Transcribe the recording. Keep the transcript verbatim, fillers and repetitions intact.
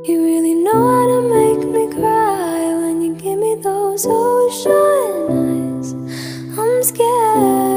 You really know how to make me cry when you give me those ocean eyes. I'm scared.